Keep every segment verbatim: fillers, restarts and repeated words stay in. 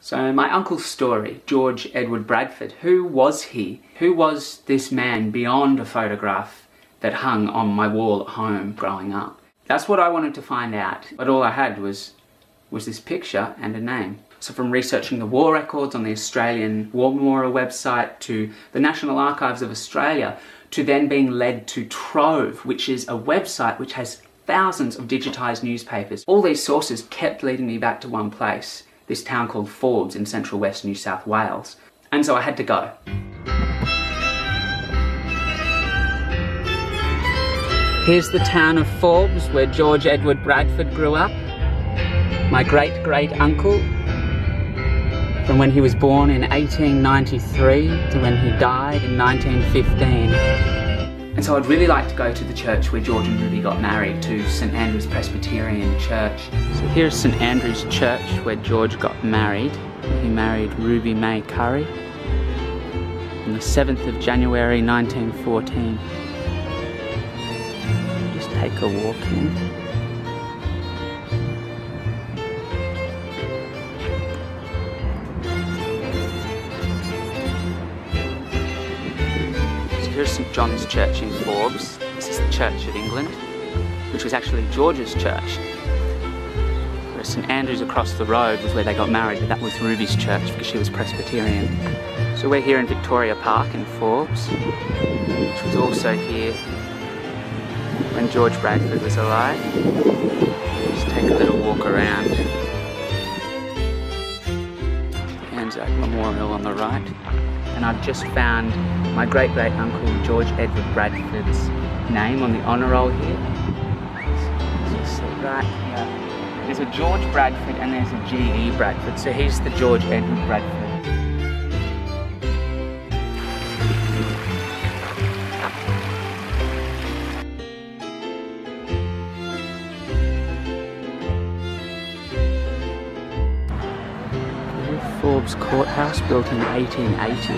So my uncle's story, George Edward Bradford, who was he? Who was this man beyond a photograph that hung on my wall at home growing up? That's what I wanted to find out, but all I had was, was this picture and a name. So from researching the war records on the Australian War Memorial website to the National Archives of Australia, to then being led to Trove, which is a website which has thousands of digitised newspapers. All these sources kept leading me back to one place, this town called Forbes in central west New South Wales. And so I had to go. Here's the town of Forbes where George Edward Bradford grew up. My great-great-uncle, from when he was born in eighteen ninety-three to when he died in nineteen fifteen. And so I'd really like to go to the church where George and Ruby got married, to St Andrew's Presbyterian Church. So here's St Andrew's Church where George got married. He married Ruby May Curry on the seventh of January nineteen fourteen. Just take a walk in. Here's St John's Church in Forbes. This is the Church of England, which was actually George's church. Whereas St Andrew's across the road was where they got married, but that was Ruby's church because she was Presbyterian. So we're here in Victoria Park in Forbes, which was also here when George Bradford was alive. Just take a little walk around. Anzac Memorial on the right. And I've just found my great-great-uncle George Edward Bradford's name on the honour roll here. Just right here. There's a George Bradford and there's a G E Bradford, so he's the George Edward Bradford. Forbes Courthouse, built in eighteen eighty.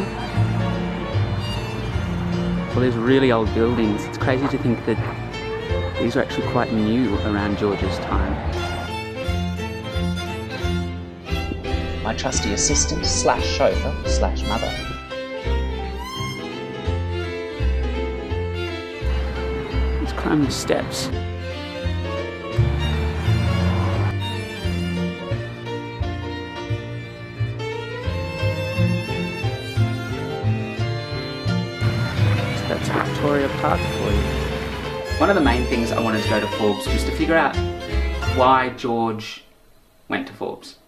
Well, these really old buildings. It's crazy to think that these are actually quite new around George's time. My trusty assistant slash chauffeur slash mother. Let's climb the steps. That's Victoria Park for you. One of the main things I wanted to go to Forbes was to figure out why George went to Forbes.